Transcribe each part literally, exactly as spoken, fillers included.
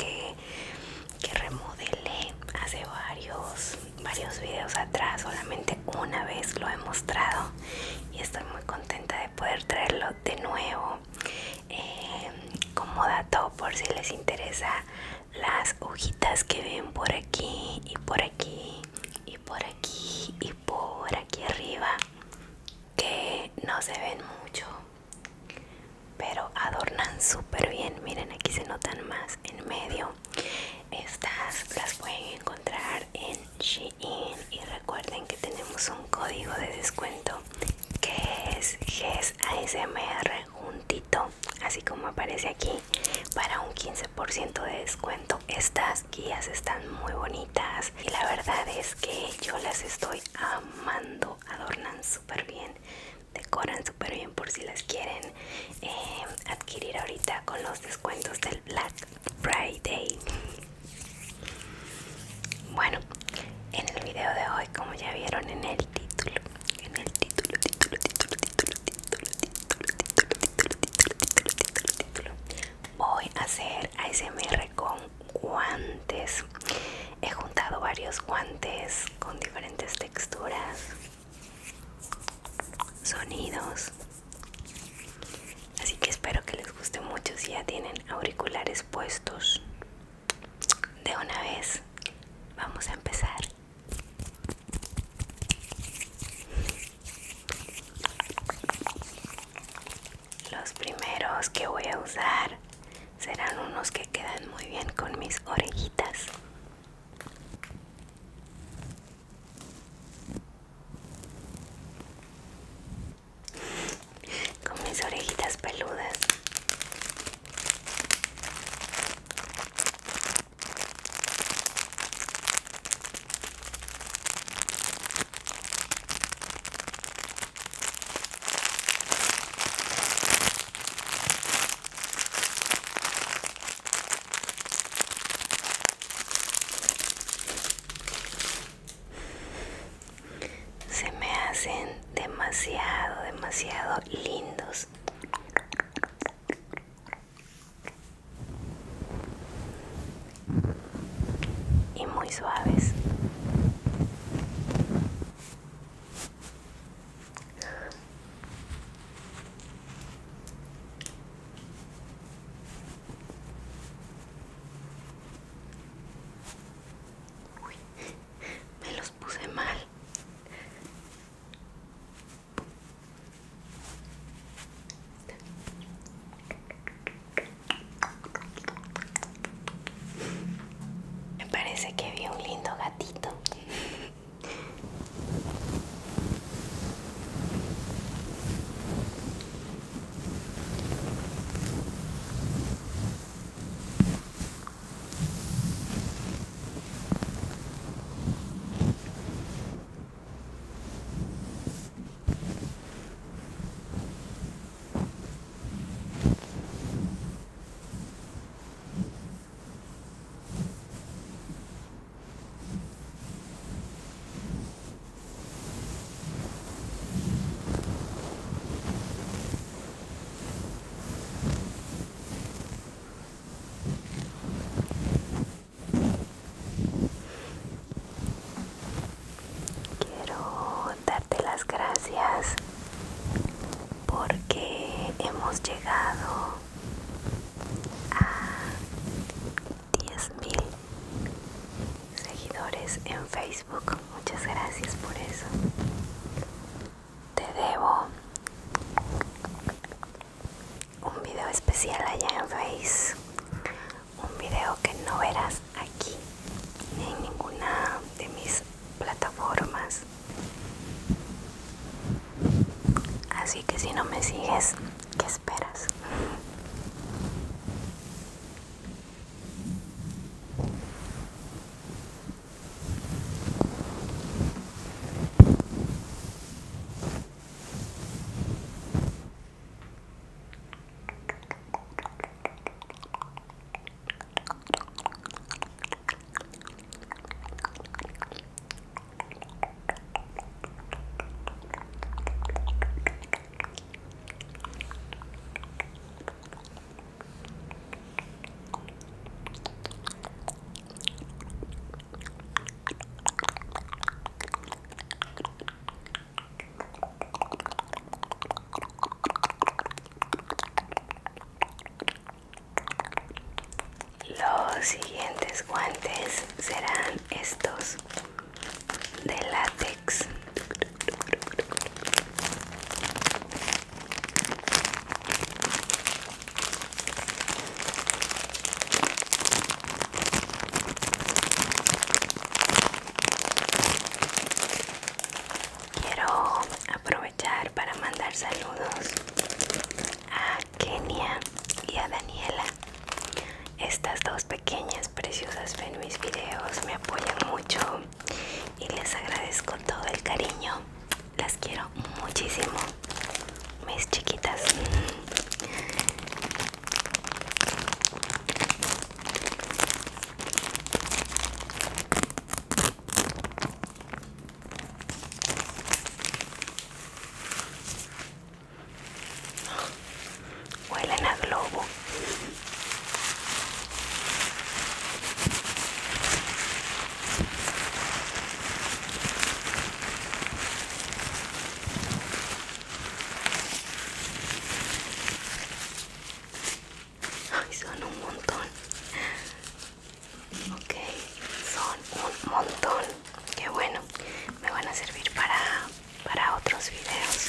que, que remodelé hace varios, varios videos atrás. Solamente una vez lo he mostrado y estoy muy contenta de poder traerlo de nuevo. Eh, como dato, por si les interesa, las hojitas que ven por aquí y por aquí y por aquí y por aquí arriba, que no se ven mucho pero adornan súper bien. Miren, aquí se notan más en medio. Estas las pueden encontrar en Shein y recuerden que tenemos un código de descuento que es G E S A S M R juntito, así como aparece aquí, para un quince por ciento de descuento. Estas guías están muy bonitas y la verdad es que yo las estoy amando. Adornan súper bien, decoran súper bien, por si las quieren eh, adquirir ahorita con los descuentos del Black Friday. Bueno, en el video de hoy, como ya vieron en el título, en el título, título, título, título, título, título, título, título, título, título, título, voy a hacer A S M R con guantes. He juntado varios guantes con diferentes texturas, sonidos, así que espero que les guste mucho. Si ya tienen auriculares puestos, de una vez vamos a empezar. Los primeros que voy a usar serán unos que quedan muy bien con mis orejitas. Con mis orejitas peludas. Se me hacen demasiado, demasiado lindos. Y muy suaves. Uy, me los puse mal. Me parece que vi un lindo gatito. Quiero darte las gracias porque hemos llegado a diez mil seguidores en Facebook. Muchas gracias por eso. Te debo un video especial allá en Face, un video que no verás aquí ni en ninguna de mis plataformas. Así que si no me sigues, ¿qué esperas? Los siguientes guantes serán estos de látex. Quiero aprovechar para mandar saludos a Kenia y a Daniela. Estas dos pequeñas preciosas ven mis videos, me apoyan mucho y les agradezco todo el cariño. Las quiero muchísimo, mis chiquitas. Huelen a globo. Ay, son un montón. Ok, son un montón. Qué bueno, me van a servir para, para otros videos.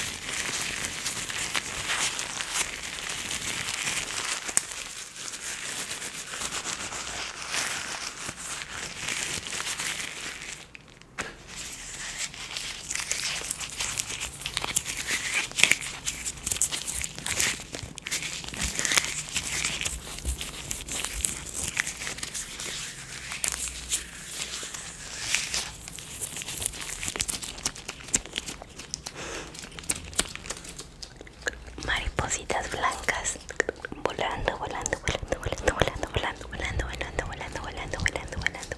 Maripositas blancas volando, volando, volando, volando, volando, volando, volando, volando, volando, volando, volando, volando.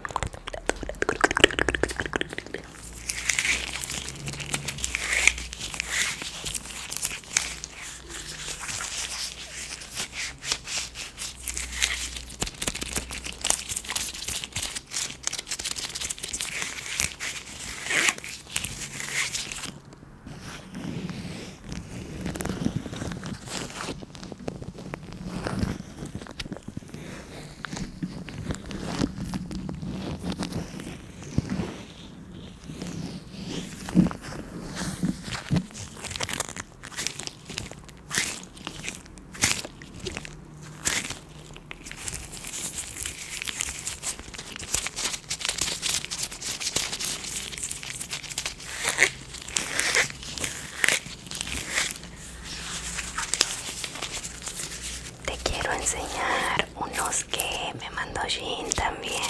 Te quiero enseñar unos que me mandó Jean también.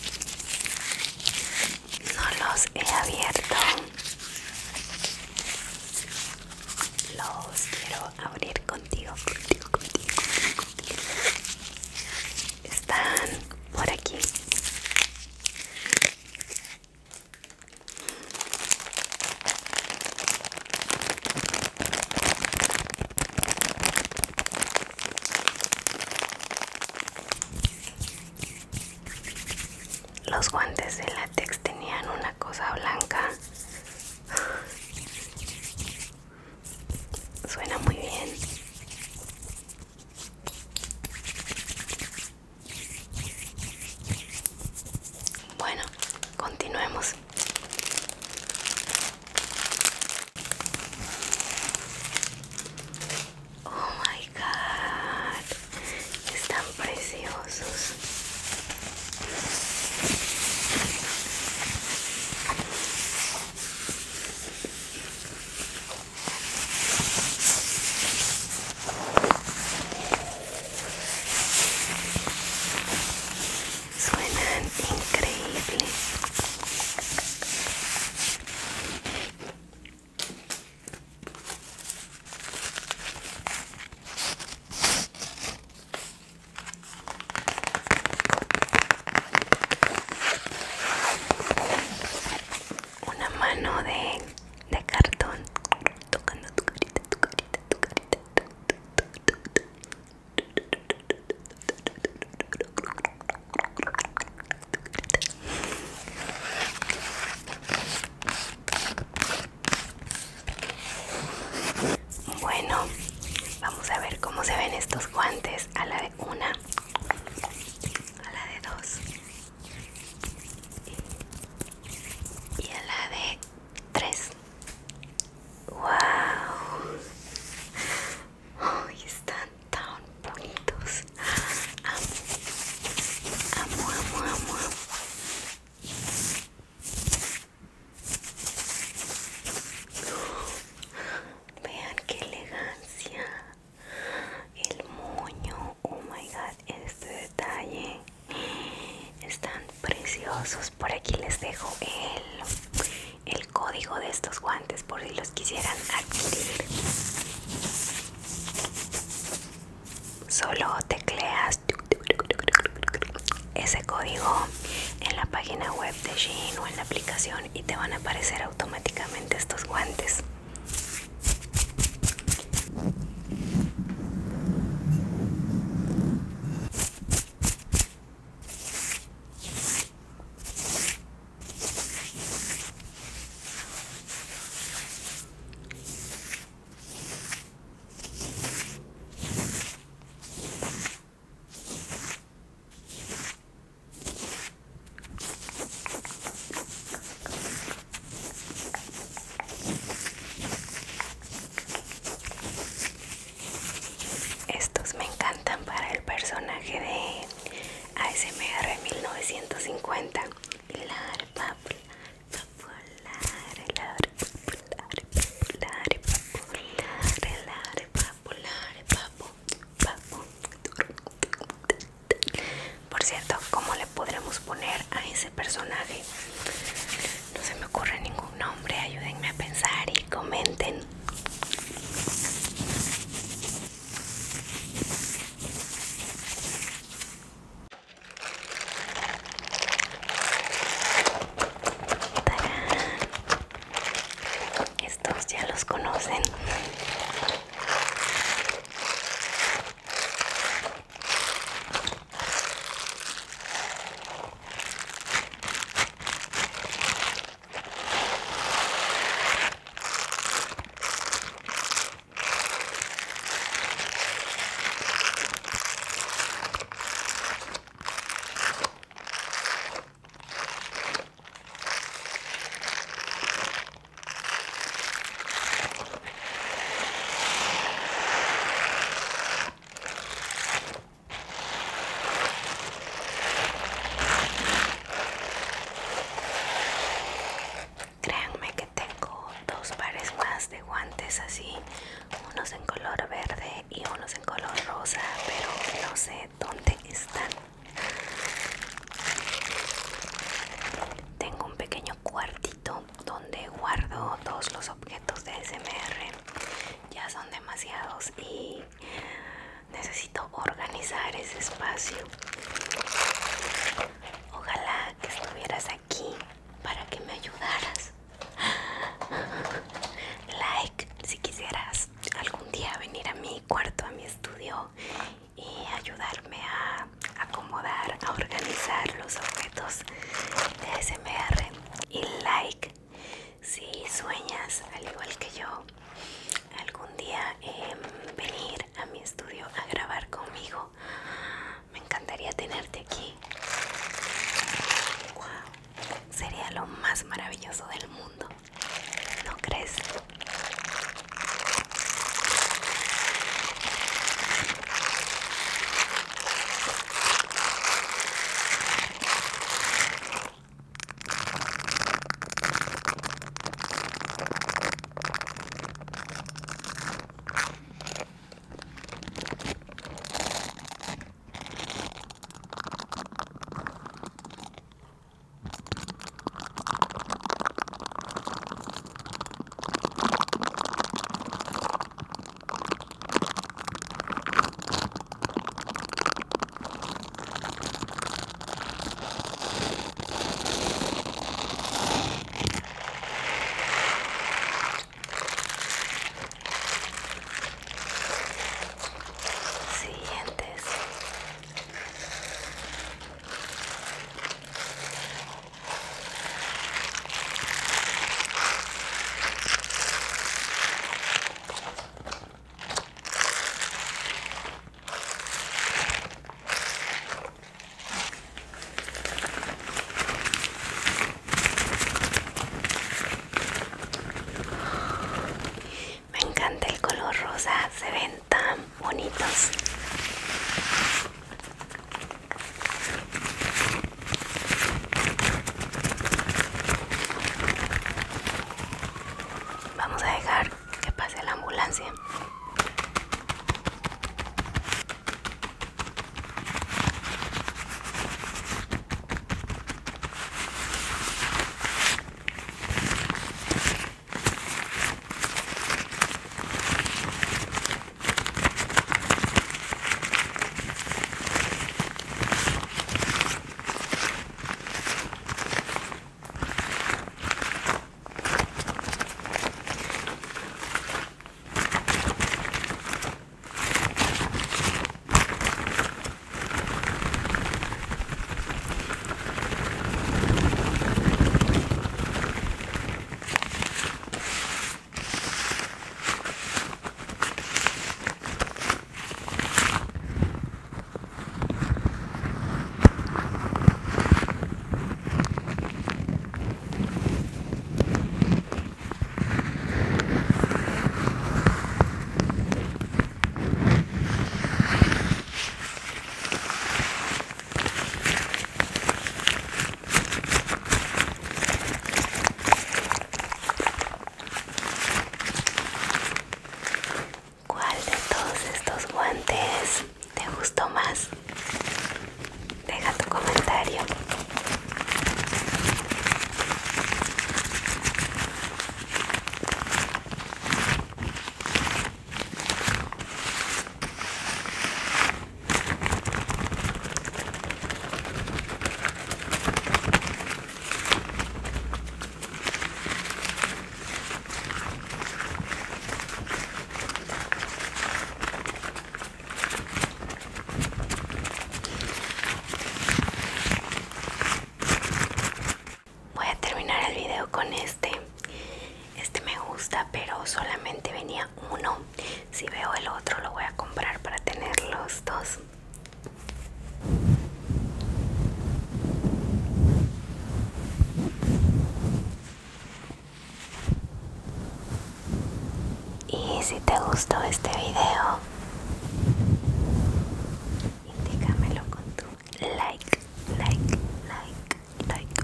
No los he abierto. Los quiero abrir contigo, contigo, contigo, contigo, contigo. Están por aquí. Los guantes de látex tenían una cosa blanca. Suena muy bien. Bueno, continuemos. Oh my god, están preciosos. Suenan increíbles. Una mano de, de cartón tocando tu carita, tu carita, tu carita. Bueno, vamos a ver cómo se ven estos guantes a la de una, a la Solo tecleas ese código en la página web de Shein o en la aplicación y te van a aparecer automáticamente estos guantes. Estos me encantan para el personaje de A S M R mil novecientos cincuenta. Pilar popular, popular, pilar popular, popular, popular, popular, papu, papu. Por cierto, ¿cómo le podremos poner a ese personaje? No se me ocurre ningún nombre, ayúdenme a pensar y comenten. Estos ya los conocen. Créanme que tengo dos pares más de guantes así, unos en color verde y unos en color rosa, pero no sé dónde están. Tengo un pequeño cuartito donde guardo todos los objetos de A S M R. Ya son demasiados y necesito organizar ese espacio. Ojalá que estuvieras aquí para que me ayudaras. Like si quisieras algún día venir a mi cuarto, a mi estudio y ayudarme a acomodar, a organizar los objetos de A S M R. Y like si sueñas, al igual que yo, algún día eh, venir a mi estudio a grabar conmigo. Me encantaría tenerte aquí. Wow, sería lo más maravilloso del mundo. gustó este video, indícamelo con tu like, like, like, like.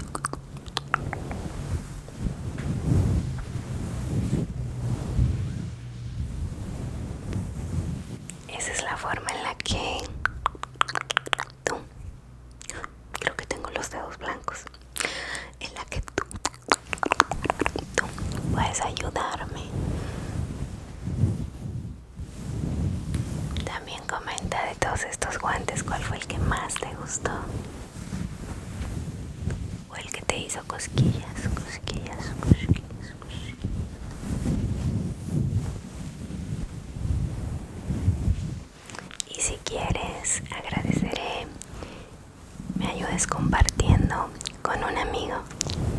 Esa es la forma en la que tú, creo que tengo los dedos blancos, en la que tú, tú puedes ayudarme. También comenta de todos estos guantes cuál fue el que más te gustó o el que te hizo cosquillas, cosquillas, cosquillas, cosquillas. Y si quieres, agradeceré me ayudes compartiendo con un amigo